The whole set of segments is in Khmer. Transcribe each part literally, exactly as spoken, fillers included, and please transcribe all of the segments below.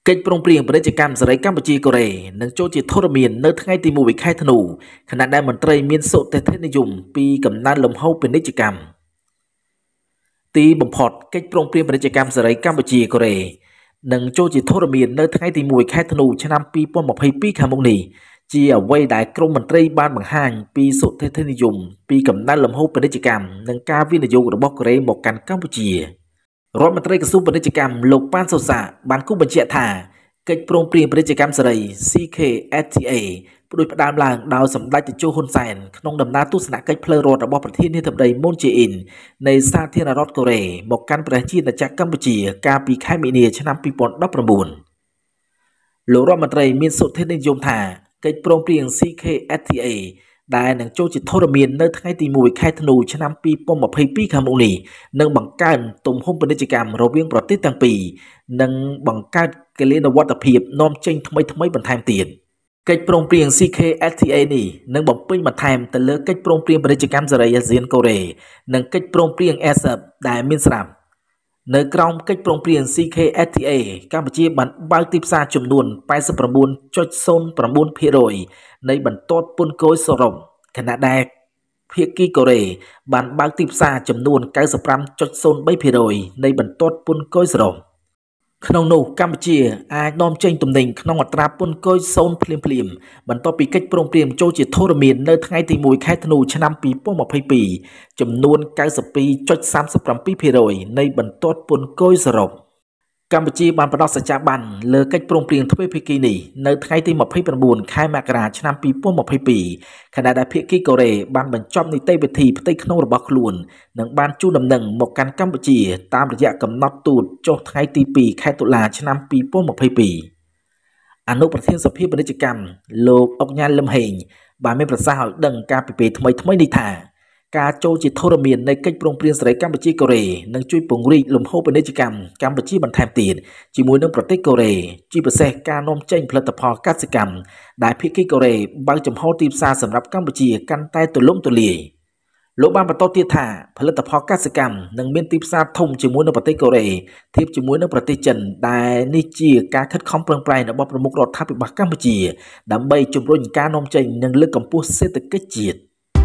កិច្ចព្រមព្រៀងពាណិជ្ជកម្មសេរីកម្ពុជាកូរ៉េនឹងចូលជាធរមាននៅថ្ងៃទីមួយខែធ្នូខណៈដែលមន្ត្រីមានសុតិធិនិយមពីកំណើនលំហូរពាណិជ្ជកម្មទីបំផុតកិច្ចព្រមព្រៀងពាណិជ្ជកម្មសេរីកម្ពុជាកូរ៉េនឹងចូលជាធរមាននៅថ្ងៃទីមួយខែធ្នូឆ្នាំពីរពាន់ម្ភៃពីរខាងមុខនេះជាអ្វីដែលក្រមមន្ត្រីបានបង្ហាញពីសុតិធិនិយមពីកំណើនលំហូរពាណិជ្ជកម្មនិងការវិនិយោគរបស់កូរ៉េមកកាន់កម្ពុជារដ្ឋមន្ត្រីក្រសួងពាណិជ្ជកម្មលោកប៉ានសូសាបានគូបញ្ជាក់ថាកិច្ចព្រមព្រៀងពាណិជ្ជកម្មសេរី C K F T A ផ្ដួចផ្ដើមឡើងដោយសម្ដេចតេជោហ៊ុនសែនក្នុងដំណើរទស្សនកិច្ចផ្លូវរដ្ឋរបស់ប្រធានាធិបតី MOON Jae-In នៃសាធារណរដ្ឋកូរ៉េមកកាន់ប្រជាជាតិចក្រកម្ពុជាកាលពីខែមីនាឆ្នាំពីរពាន់ដប់ប្រាំបួនលោករដ្ឋមន្ត្រីមានសុតិធិនិយមថាកិច្ចព្រមព្រៀង C K F T A ដែលនឹងចូលជាធរមាននៅថ្ងៃទីមួយខែធ្នូឆ្នាំពីរពាន់ម្ភៃពីរខាងមុខនេះនឹងបង្កើនទំហំពាណិជ្ជកម្មរវាងប្រទេសទាំងពីរនិងបង្កើតគិលានុវត្តភាពនាំចេញថ្មីថ្មីបន្ថែមទៀតកិច្ចព្រមព្រៀង C K F T A នេះនឹងបំពេញបន្ថែមទៅលើកិច្ចព្រមព្រៀងពាណិជ្ជកម្មសេរីអាស៊ានកូរ៉េនិងកិច្ចព្រមព្រៀង A S E P ដែលមានស្រាប់នៅក្រោមកិច្ចព្រមព្រៀង C K F T A កម្ពុជាបានបើកទីផ្សារចំនួន แปดสิบเก้าจุดศูนย์เก้าเปอร์เซ็นต์ នៃបន្ទាត់ពន្ធគយសរុបខណៈដែលភាគីកូរ៉េបានបើកទីផ្សារចំនួន เก้าสิบห้าจุดศูนย์สามเปอร์เซ็นต์ នៃបន្ទាត់ពន្ធគយសរុបក្នុងនោះកម្ពុជាអាចនាំចេញទំនិញក្នុងអត្រាពន្ធគយសូន្យភ្លាមភ្លាមបន្ទាប់ពីកិច្ចព្រមព្រៀងចូលជាធរមាននៅថ្ងៃទីមួយខែធ្នូឆ្នាំពីរពាន់ម្ភៃពីរចំនួន เก้าสิบสองจุดสามสิบเจ็ดเปอร์เซ็นต์ នៃបន្ទាត់ពន្ធគយសរុបកម្ពុជាបានផ្ដល់សច្ចាប័នលើកិច្ចព្រមព្រៀងទ្វេភាគីនេះនៅថ្ងៃទីម្ភៃប្រាំបួនខែមករាឆ្នាំពីរពាន់ម្ភៃពីរខណៈដែលភាគីកូរ៉េបានបញ្ចប់នីតិវិធីផ្ទៃក្នុងរបស់ខ្លួននិងបានជូនដំណឹងមកកាន់កម្ពុជាតាមរយៈកំណត់ទូតចុះថ្ងៃទីពីរខែតុលាឆ្នាំពីរពាន់ម្ភៃពីរអនុប្រធានសភាពាណិជ្ជកម្មលោកអុកញ៉ាលឹមហេងបានមានប្រសាសន៍ឲ្យដឹងការពីពេលថ្មីថ្មីនេះថាការចូលជាធរមាននៃកិច្ចព្រមព្រៀងសេរីកម្ពុជាកូរ៉េនឹងជួយពង្រីកលំហូរពាណិជ្ជកម្មកម្ពុជាបន្ថែមទៀតជាមួយនឹងប្រទេសកូរ៉េជាពិសេសការនាំចេញផលិតផលកសិកម្មដែលភាគីកូរ៉េបើកចំហទីផ្សារសម្រាប់កម្ពុជាកាន់តែទូលំទូលាយលោកបានបន្តទៀតថាផលិតផលកសិកម្មនឹងមានទីផ្សារធំជាមួយនឹងប្រទេសកូរ៉េធៀបជាមួយនឹងប្រទេសចិនដែលនេះជាការខិតខំប្រឹងប្រែងរបស់ប្រមុខរដ្ឋាភិបាលកម្ពុជាដើម្បីជំរុញការនាំចេញនិងលើកកម្ពស់សេដ្ឋកិច្ចជាតិ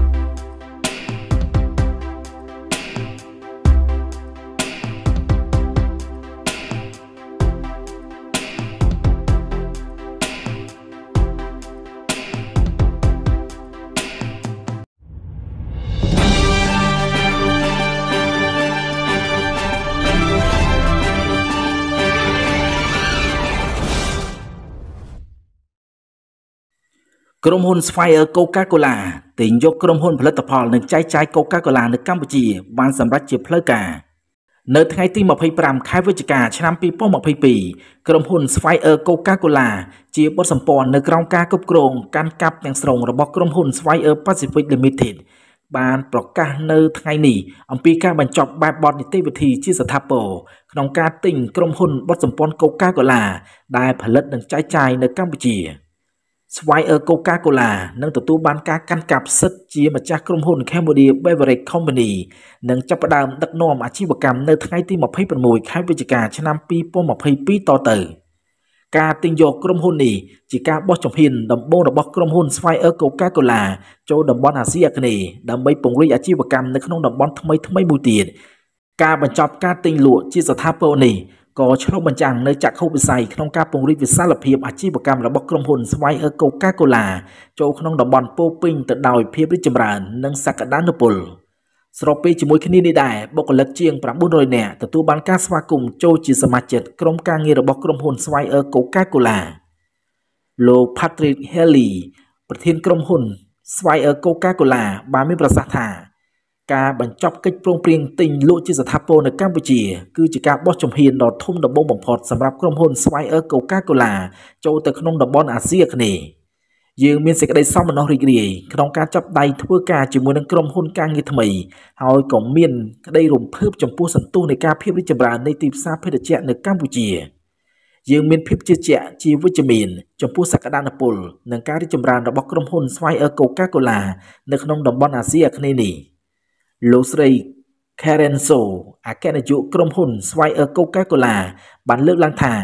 ក្រុមហ៊ុនស្វ័យអឺ Coca-Cola ទិញយកក្រុមហ៊ុនផលិតផលនិងចែកចាយ Coca-Cola នៅកម្ពុជាបានសម្រេចជាផ្លូវការនៅថ្ងៃទីម្ភៃប្រាំខែវិច្ឆិកាឆ្នាំពីរពាន់ម្ភៃពីរក្រុមហ៊ុនស្វ័យអឺ Coca-Cola ជាបុតសម្ព័ន្ធនៅក្រោមការគ្រប់គ្រងកាន់កាប់ទាំងស្រុងរបស់ក្រុមហ៊ុនស្វ័យអឺ Pacific Limited បានប្រកាសនៅថ្ងៃនេះអំពីការបញ្ចប់បែបបទនីតិវិធីជាស្ថាពរក្នុងការទិញក្រុមហ៊ុនបុតសម្ព័ន្ធ Coca-Cola ដែលផលិតនិងចែកចាយនៅកម្ពុជាស្វ័យអឺ Coca-Cola នឹងទទួលបានការកាន់កាប់សិទ្ធិជាម្ចាស់ក្រុមហ៊ុន Cambodia Beverage Company និងចាប់ផ្ដើមដឹកនាំអាជីវកម្មនៅថ្ងៃទីម្ភៃប្រាំមួយខែវិច្ឆិកាឆ្នាំពីរពាន់ម្ភៃពីរតទៅការទិញយកក្រុមហ៊ុននេះជាការបោះជំហានដំបូងរបស់ក្រុមហ៊ុនស្វ័យអឺ Coca-Cola ចូលតំបន់អាស៊ីអាគ្នេយ៍ដើម្បីពង្រីកអាជីវកម្មនៅក្នុងតំបន់ថ្មីថ្មីមួយទៀតការបញ្ចប់ការទិញលក់ជាស្ថាពរនេះក៏ឆ្លុះបញ្ចាំងនៅចក្ខុវិស័យក្នុងការពង្រីកវិសាលភាពអាជីវកម្មរបស់ក្រុមហ៊ុនស្វ័យអឺ Coca-Cola ចូលក្នុងតំបន់ពោពេញទៅដោយភាពរីកចម្រើននិងសក្តានុពលស្របពេលជាមួយគ្នានេះដែរបុគ្គលិកជាង៩រយនាក់ទទួលបានការស្វាគមន៍ចូលជាសមាជិកក្រុមការងាររបស់ក្រុមហ៊ុនស្វ័យអឺ Coca-Cola លោក Patrick Haley ប្រធានក្រុមហ៊ុនស្វ័យអឺ Coca-Cola បានមានប្រសាសន៍ថាការបញ្ចប់កិច្ចព្រមព្រៀងទិញលក់ជាស្ថាពរនៅកម្ពុជាគឺជាការបោះជំហានដ៏ធំដំបូងបំផុតសម្រាប់ក្រុមហ៊ុនស្វ័យអឺ Coca-Cola ចូលទៅក្នុងតំបន់អាស៊ីអាគ្នេយ៍យើងមានសេចក្តីសោមនស្សរីករាយក្នុងការចាប់ដៃធ្វើការជាមួយនឹងក្រុមហ៊ុនការងារថ្មីហើយក៏មានក្តីរំភើបចំពោះសន្ទុះនៃការភាពរីកចម្រើននៃទីផ្សារភេសជ្ជៈនៅកម្ពុជាយើងមានភាពជឿជាក់ជាវិជ្ជមានចំពោះសក្តានុពលនិងការរីកចម្រើនរបស់ក្រុមហ៊ុនស្វ័យអឺ Coca-Cola នៅក្នុងតំបន់អាស៊ីអាគ្នេយ៍នេះលោកស្រី Karen So អគ្គនាយកក្រុមហ៊ុនស្វ័យអឺ Coca-Cola បានលើកឡើងថា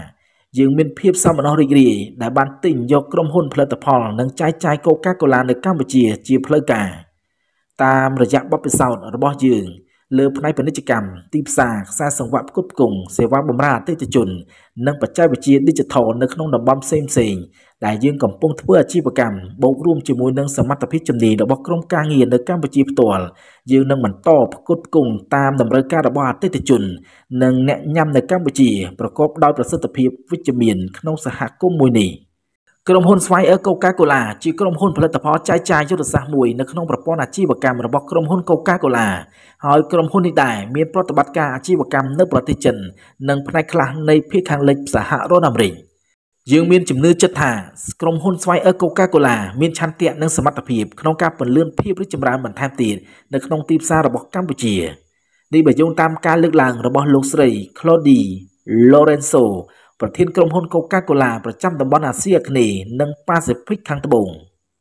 យើងមានភាពសោមនស្សរីករាយដែលបានទិញយកក្រុមហ៊ុនផលិតផលនិងចែកចាយ Coca-Cola នៅកម្ពុជាជាផ្លូវការតាមរយៈបទពិសោធន៍របស់យើងលើផ្នែកពាណិជ្ជកម្មទីផ្សារខ្សែសង្វាក់ផ្គត់ផ្គង់សេវាបម្រើអតិថិជននិងបច្ចេកវិទ្យា Digital នៅក្នុងតំបន់ផ្សេងៗដែលយើងកំពុងធ្វើអាជីវកម្មបូករួមជាមួយនឹងសមត្ថភាពជំនាញរបស់ក្រុមការងារនៅកម្ពុជាផ្ទាល់យើងនឹងបន្តផ្គត់ផ្គង់តាមតម្រូវការរបស់អតិថិជននិងអ្នកញ៉ាំនៅកម្ពុជាប្រកបដោយប្រសិទ្ធភាពវិជ្ជមានក្នុងសហគមន៍មួយនេះក្រុមហ៊ុនស្វ័យអឺ Coca-Cola ជាក្រុមហ៊ុនផលិតផលចែកចាយយុទ្ធសាស្ត្រមួយនៅក្នុងប្រព័ន្ធអាជីវកម្មរបស់ក្រុមហ៊ុន Coca-Cola ហើយក្រុមហ៊ុននេះដែរមានប្រតិបត្តិការអាជីវកម្មនៅប្រទេសចិននិងផ្នែកខ្លះនៃភាគខាងលិចសហរដ្ឋអាមេរិកយើងមានជំនឿចិត្តថាក្រុមហ៊ុនស្វ័យអឺ Coca-Cola មានឆន្ទៈនិងសមត្ថភាពក្នុងការពន្លឿនភាពរីកចម្រើនបន្ថែមទៀតនៅក្នុងទីផ្សាររបស់កម្ពុជានេះបើយោងតាមការលើកឡើងរបស់លោកស្រី Claudie Lorenzo ប្រធានក្រុមហ៊ុន Coca-Cola ប្រចាំតំបន់អាស៊ីអាគ្នេយ៍និងប៉ាស៊ីហ្វិកខាងត្បូង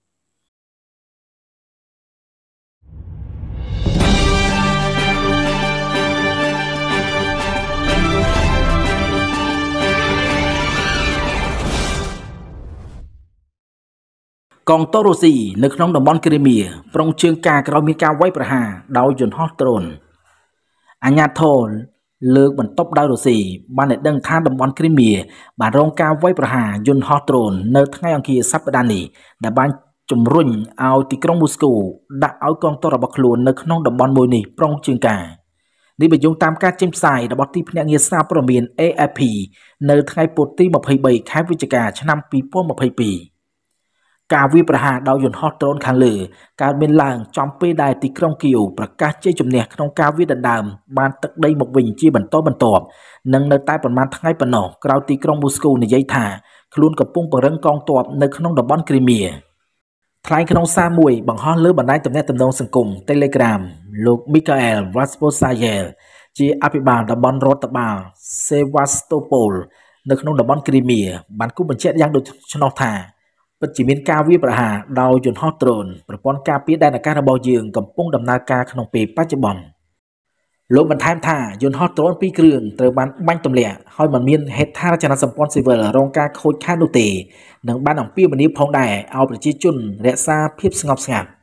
កងទ័ពរុស្ស៊ីនៅក្នុងតំបន់គ្រីមៀប្រុងជើងការក្រោយមានការវាយប្រហារដោយយន្តហោះដ្រូនអាញាធរលើកបន្ទប់ដោយរុស្ស៊ីបានឲ្យដឹងថាតំបន់គ្រីមៀបានរងការវាយប្រហារយន្តហោះដ្រូននៅថ្ងៃអង្គារសប្តាហ៍នេះដែលបានជំរុញឲ្យទីក្រុងមូស្គូដាក់ឲ្យកងទ័ពរបស់ខ្លួននៅក្នុងតំបន់មួយនេះប្រុងជើងការនេះបញ្ជាក់តាមការចេញផ្សាយរបស់ទីភ្នាក់ងារសារព័ត៌មាន A F P នៅថ្ងៃពុធទីម្ភៃបីខែវិច្ឆិកាឆ្នាំពីរពាន់ម្ភៃពីរការវាយប្រហារដោយយន្តហោះដ្រូនខាងលើកើតមានឡើងចំពេលដែលទីក្រុងគីយ៉ូប្រកាសជ័យជំនះក្នុងការវាយដណ្ដើមបានទឹកដីមកវិញជាបន្តបន្ទាប់និងនៅតែប្រមាណថ្ងៃប៉ុណ្ណោះក្រោយទីក្រុងមូស្គូនិយាយថាខ្លួនកំពុងពង្រឹងកងទ័ពនៅក្នុងតំបន់គ្រីមៀថ្លែងក្នុងសារមួយបង្ហោះលើបណ្ដាញទំនាក់ទំនងសង្គម Telegram លោក Mikhail Vasposayev ជាអភិបាលតំបន់រដ្ឋបាល Sevastopol នៅក្នុងតំបន់គ្រីមៀបានគូបញ្ជាក់យ៉ាងដូចនោះថាពិតជាមានការវាយប្រហារដោយយន្តហោះដ្រូនប្រព័ន្ធការពារដែនអាកាសរបស់យើងកំពុងដំណើរការក្នុងពេលបច្ចុប្បន្នលោកបន្ថែមថាយន្តហោះដ្រូនពីរគ្រឿងត្រូវបានបាញ់ទម្លាក់ហើយមិនមានហេដ្ឋារចនាសម្ព័ន្ធស៊ីវិលរងការខូចខាតនោះទេនិងបានអំពាវនាវផងដែរឲ្យប្រជាជនរក្សាភាពស្ងប់ស្ងាត់